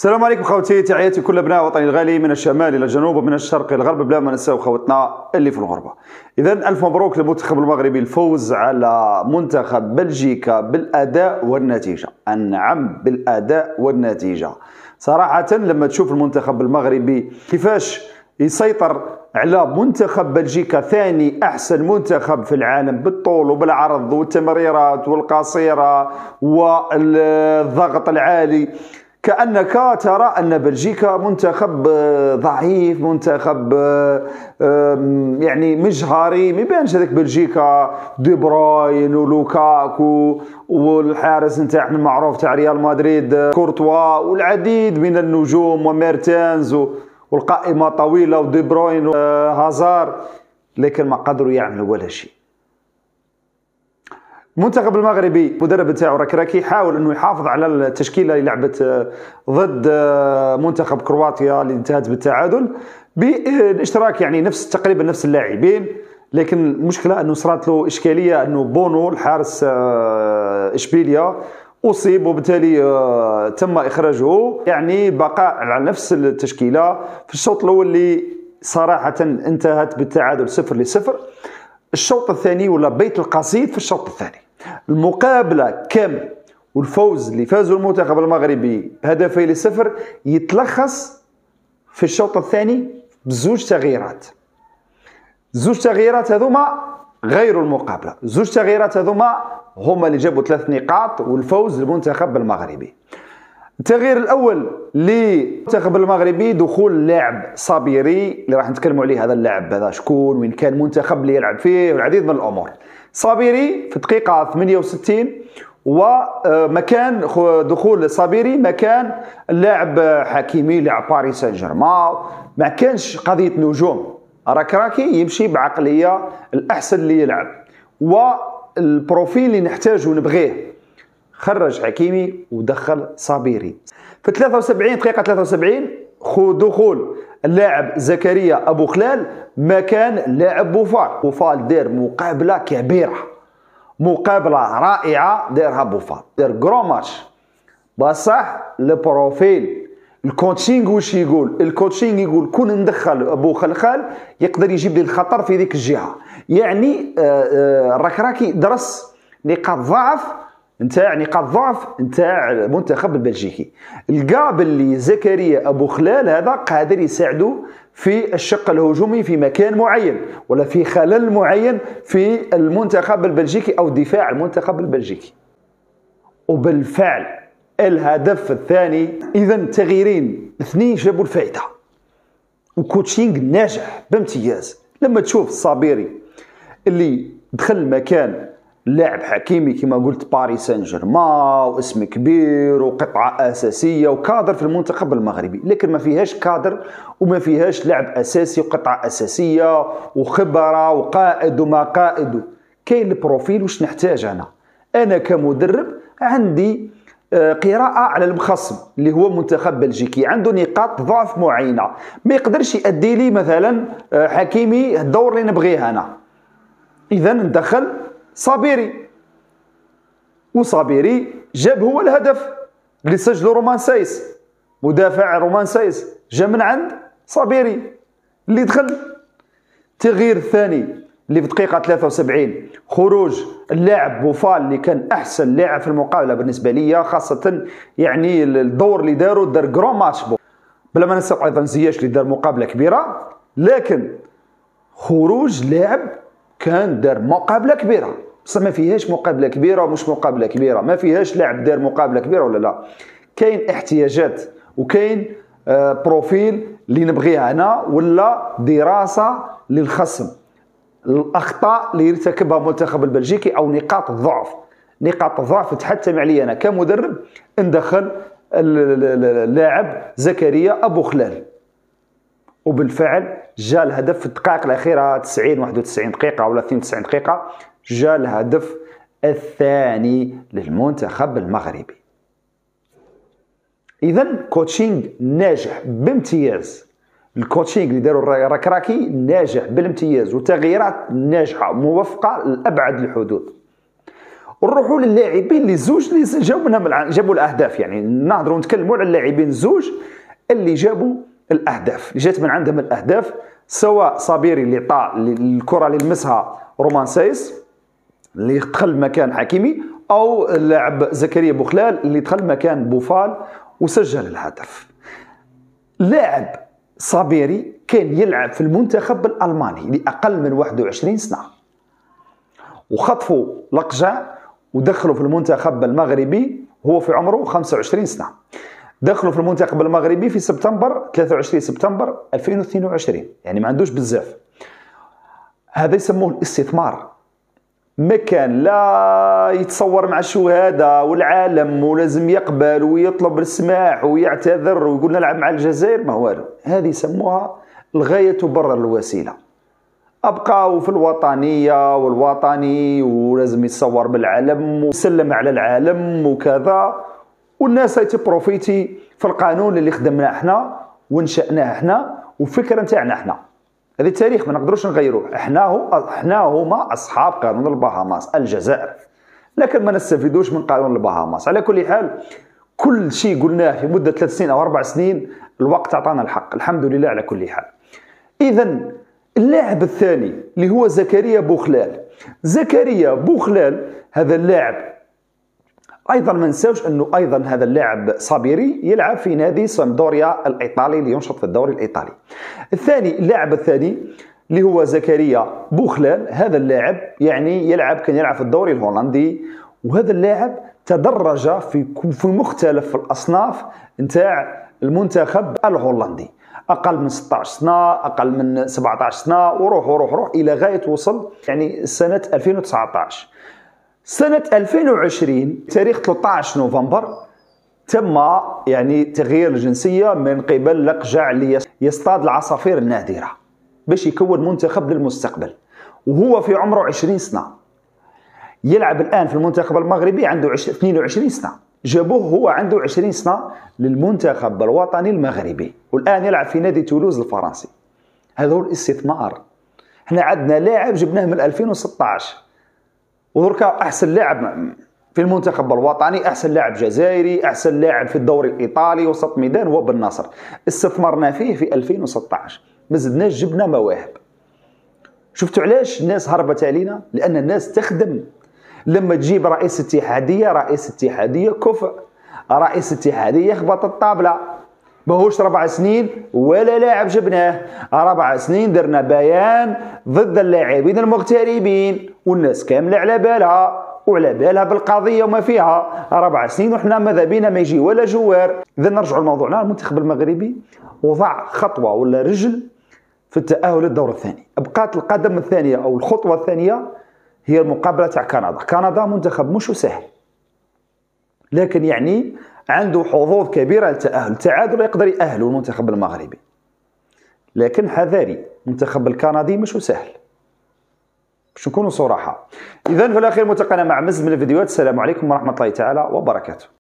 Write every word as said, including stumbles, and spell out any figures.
السلام عليكم خوتي، تحياتي كل ابناء وطني الغالي من الشمال الى الجنوب ومن الشرق الى الغرب، بلا ما ننساو خوتنا اللي في الغربه. اذا الف مبروك للمنتخب المغربي الفوز على منتخب بلجيكا بالاداء والنتيجه. نعم، بالاداء والنتيجه. صراحه لما تشوف المنتخب المغربي كيفاش يسيطر على منتخب بلجيكا، ثاني احسن منتخب في العالم بالطول وبالعرض والتمريرات والقصيره والضغط العالي، كأنك ترى أن بلجيكا منتخب ضعيف، منتخب يعني مجهري. ما يبانش هذاك بلجيكا دي بروين ولوكاكو والحارس نتاعنا المعروف تاع ريال مدريد كورتوا والعديد من النجوم وميرتنز والقائمة طويلة ودي بروين وهازار، لكن ما قدروا يعملوا ولا شيء. المنتخب المغربي المدرب تاعو ركراكي حاول انه يحافظ على التشكيله اللي لعبت ضد منتخب كرواتيا اللي انتهت بالتعادل بالاشتراك، يعني نفس تقريبا نفس اللاعبين، لكن المشكله انه صارت له اشكاليه انه بونو الحارس اشبيليا اصيب، وبالتالي تم اخراجه، يعني بقاء على نفس التشكيله في الشوط الاول اللي صراحه انتهت بالتعادل صفر لصفر. الشوط الثاني ولا بيت القصيد في الشوط الثاني، المقابله كامل والفوز اللي فازوا المنتخب المغربي بهدفين لصفر يتلخص في الشوط الثاني بزوج تغييرات. زوج تغييرات هذوما غيروا المقابله، زوج تغييرات هذوما هما اللي جابوا ثلاث نقاط والفوز للمنتخب المغربي. التغيير الاول للمنتخب المغربي دخول لاعب صابيري اللي راح نتكلموا عليه. هذا اللاعب هذا شكون، وين كان المنتخب اللي يلعب فيه، والعديد من الامور. صابيري في الدقيقه ثمانية وستين، ومكان دخول صابيري مكان اللاعب حكيمي لاعب باريس سان جيرمان. ما كانش قضيه نجوم، راكراكي يمشي بعقليه الاحسن اللي يلعب والبروفيل اللي نحتاجه ونبغيه. خرج حكيمي ودخل صابيري في ثلاثة وسبعين دقيقة ثلاثة وسبعين، دخول اللاعب زكريا ابو خلال مكان لاعب بوفال. بوفال دار مقابلة كبيرة، مقابلة رائعة دارها بوفال، دار كرو ماتش. بصح البروفيل الكوتشينغ واش يقول؟ الكوتشينغ يقول كون ندخل ابو خلخال يقدر يجيب لي الخطر في ذيك الجهة. يعني الركراكي درس نقاط ضعف نتاع نقاط ضعف نتاع المنتخب البلجيكي. لقى باللي زكريا ابو خلال هذا قادر يساعده في الشق الهجومي في مكان معين ولا في خلل معين في المنتخب البلجيكي او دفاع المنتخب البلجيكي. وبالفعل الهدف الثاني، اذا تغييرين اثنين جابوا الفائده وكوتشينغ ناجح بامتياز. لما تشوف الصابيري اللي دخل مكان لاعب حكيمي كما قلت باريس سان جيرمان واسم كبير وقطعه اساسيه وكادر في المنتخب المغربي، لكن ما فيهاش كادر وما فيهاش لاعب اساسي وقطعه اساسيه وخبره وقائد وما قائد. كاين البروفيل واش نحتاج انا انا كمدرب؟ عندي قراءه على المخصم اللي هو منتخب بلجيكي، عنده نقاط ضعف معينه، ما يقدرش يؤدي لي مثلا حكيمي الدور اللي نبغيه انا. اذا ندخل صابيري، وصابيري جاب هو الهدف اللي سجله رومان سايس، مدافع رومان سايس جا من عند صابيري اللي دخل. التغيير الثاني اللي في دقيقة ثلاثة وسبعين، خروج اللاعب بوفال اللي كان أحسن لاعب في المقابلة بالنسبة لي، خاصة يعني الدور اللي دارو دار كرو ماتش. بلا ما ننسى أيضا زياش اللي دار مقابلة كبيرة، لكن خروج لاعب كان دار مقابله كبيره. بصح ما فيهاش مقابله كبيره ومش مقابله كبيره، ما فيهاش لاعب دار مقابله كبيره ولا لا. كاين احتياجات وكاين آه بروفيل اللي نبغيها انا، ولا دراسه للخصم، الاخطاء اللي يرتكبها المنتخب البلجيكي او نقاط الضعف. نقاط الضعف تحتم علي انا كمدرب ندخل اللاعب زكريا ابو خلال، وبالفعل جاء الهدف في الدقائق الاخيره تسعين واحد وتسعين دقيقه ولا اثنين وتسعين دقيقه، جاء الهدف الثاني للمنتخب المغربي. اذا كوتشينغ ناجح بامتياز، الكوتشينغ اللي داروا الركراكي ناجح بالامتياز، وتغييرات ناجحه موفقه لابعد الحدود. ونروحوا للاعبين اللي زوج اللي جابوا منهم جابوا الاهداف. يعني نهضروا نتكلموا على اللاعبين زوج اللي جابوا الاهداف، اللي جات من عندهم الاهداف، سواء صابيري اللي طا الكره اللي لمسها رومان سايس اللي دخل مكان حكيمي، او اللاعب زكريا بوخلال اللي دخل مكان بوفال وسجل الهدف. لاعب صابيري كان يلعب في المنتخب الالماني لاقل من واحد وعشرين سنه، وخطفوا لقجع ودخلوا في المنتخب المغربي هو في عمره خمسة وعشرين سنه. دخلوا في المنتخب المغربي في سبتمبر ثلاثة وعشرين سبتمبر ألفين واثنين وعشرين، يعني ما عندوش بزاف. هذا يسموه الاستثمار. ما كان لا يتصور مع الشهداء والعالم ولازم يقبل ويطلب السماح ويعتذر ويقول نلعب مع الجزائر، ما والو. هذه يسموها الغاية تبرر الوسيلة. أبقاو في الوطنية والوطني ولازم يتصور بالعالم ويسلم على العالم وكذا، والناس تبروفيتي في القانون اللي خدمناه احنا ونشأناه احنا وفكرة نتاعنا احنا. هذا التاريخ ما نقدروش نغيروه. احنا هو احنا هما اصحاب قانون البهاماس الجزائر، لكن ما نستفيدوش من قانون البهاماس. على كل حال كل شيء قلناه في مده ثلاث سنين او اربع سنين الوقت اعطانا الحق، الحمد لله على كل حال. اذا اللاعب الثاني اللي هو زكريا بوخلال. زكريا بوخلال هذا اللاعب ايضا ما نساوش انه ايضا هذا اللاعب صابيري يلعب في نادي سامدوريا الايطالي اللي ينشط في الدوري الايطالي. الثاني اللاعب الثاني اللي هو زكريا بوخلال، هذا اللاعب يعني يلعب كان يلعب في الدوري الهولندي، وهذا اللاعب تدرج في في مختلف الاصناف نتاع المنتخب الهولندي، اقل من ستة عشر سنه، اقل من سبعة عشر سنه، وروح وروح روح الى غايه وصل يعني سنه ألفين وتسعة عشر. سنة ألفين وعشرين تاريخ ثلاثة عشر نوفمبر تم يعني تغيير الجنسية من قبل لقجع اللي يصطاد العصافير النادرة باش يكون منتخب للمستقبل، وهو في عمره عشرين سنة. يلعب الآن في المنتخب المغربي عنده اثنين وعشرين سنة، جابوه هو عنده عشرين سنة للمنتخب الوطني المغربي، والآن يلعب في نادي تولوز الفرنسي. هذا هو الاستثمار. احنا عندنا لاعب جبناه من ألفين وستة عشر، ودركا احسن لاعب في المنتخب الوطني، احسن لاعب جزائري، احسن لاعب في الدوري الايطالي وسط ميدان هو بن ناصر، استثمرنا فيه في ألفين وستة عشر، ما زدناش جبنا مواهب. شفتوا علاش الناس هربت علينا؟ لان الناس تخدم. لما تجيب رئيس اتحاديه، رئيس اتحاديه كفء، رئيس اتحاديه يخبط الطابله، ماهوش ربع سنين ولا لاعب جبناه، ربع سنين درنا بيان ضد اللاعبين المغتربين والناس كامله على بالها وعلى بالها بالقضيه وما فيها. ربع سنين وحنا ماذا بينا ما يجي ولا جوار. اذا نرجعوا لموضوعنا، المنتخب المغربي وضع خطوه ولا رجل في التاهل للدور الثاني. بقات القدم الثانيه او الخطوه الثانيه هي المقابله تاع كندا. كندا منتخب مش سهل، لكن يعني عنده حظوظ كبيره للتاهل، التعادل يقدر يأهله المنتخب المغربي، لكن حذاري المنتخب الكندي مش سهل باش نكونوا صراحه. اذا في الاخير ملتقينا مع مزيد من الفيديوهات. السلام عليكم ورحمه الله تعالى وبركاته.